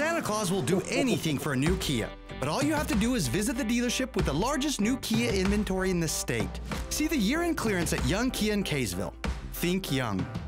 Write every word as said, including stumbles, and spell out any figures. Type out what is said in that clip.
Santa Claus will do anything for a new Kia, but all you have to do is visit the dealership with the largest new Kia inventory in the state. See the year-end clearance at Young Kia in Kaysville. Think young.